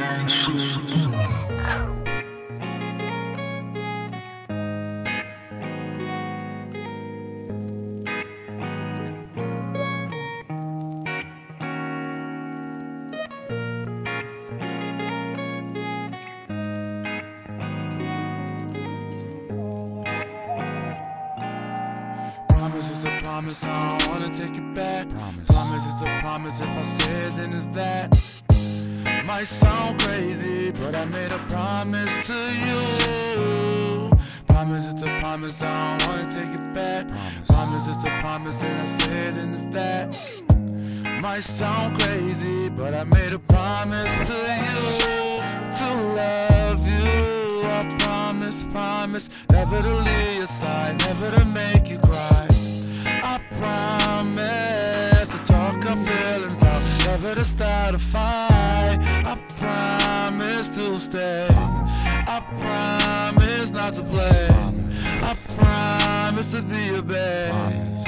Promise is a promise, I don't wanna take it back. Promise is a promise, if I say it then it's that. Might sound crazy, but I made a promise to you. Promise is a promise, I don't wanna take it back. Promise is a promise, and I say it then it's that. Might sound crazy, but I made a promise to you. To love you, I promise, never to leave your side, never to make you cry. I promise to talk our feelings out, never to start a fight. I promise to stay, I promise not to play, I promise to be your babe.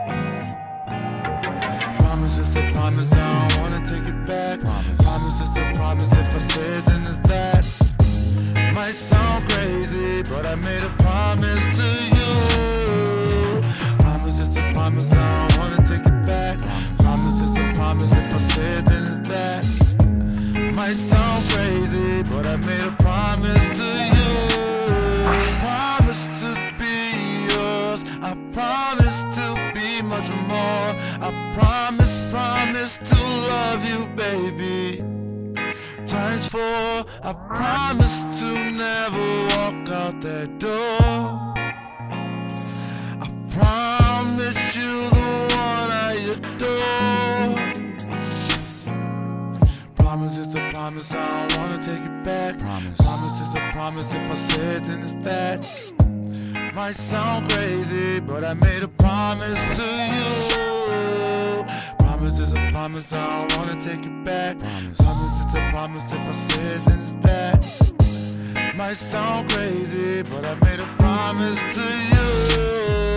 Promise is a promise, I don't wanna take it back. Promise is a promise, if I say it then it's that. Might sound crazy, but I made a promise to you. Promise is a promise, I don't wanna take it back. Promise is a promise, if I say it then it's that. Might sound crazy, but I made a promise to you. Promise to be yours, I promise to be much more. I promise to love you, baby. Times 4, I promise to never walk out that door. I promise you the one I adore. Promise is a promise, I don't wanna take it back. Promise is a promise, if I say it then it's that. Might sound crazy, but I made a promise to you. Promise is a promise, I don't wanna take it back. Promise is a promise, if I say it then it's that. Might sound crazy, but I made a promise to you.